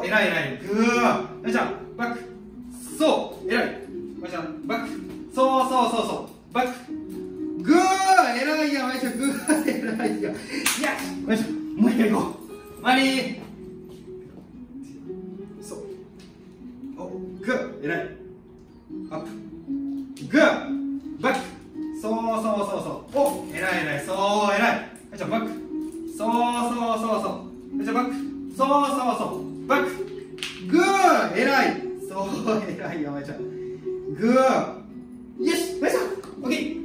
偉い偉い。グー。まいちゃん、バック。そう、偉い。まいちゃん、バック。そうそうそうそう。バック。グー、偉いや、まいちゃん、グー、偉いや。いや、まいちゃん、もう一回行こう。マリー。そう。お、グー、偉い。アップ。グー、バック。そうそうそうそう。お、偉い偉い。そう、偉い。まいちゃん、バック。そうそうそうそう。まいちゃん、バック。そうそうそう。バック。グー、偉い。そう、偉いよ、まいちゃん。グー。よし、まいちゃん、オッケー。